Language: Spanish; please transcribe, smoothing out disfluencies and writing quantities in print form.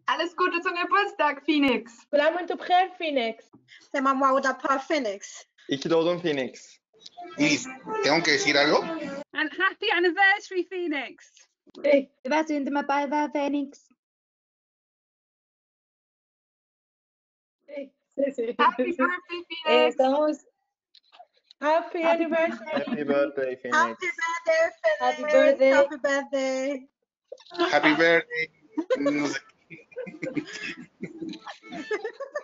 Alles Gute zum Geburtstag, Phoenix. Pela muito bem, Phoenix. Te mamauda para Phoenix. Ich Dodon Phoenix. Liz, ¿tengo que decir algo? And happy anniversary, Phoenix. Sí. Hyvää syntymäpäivää, Phoenix. Sí, sí, sí. Happy birthday, Phoenix. Estamos. Happy anniversary. Happy birthday, Phoenix. Happy birthday, Phoenix. Happy birthday. Happy birthday. Happy birthday. No sé.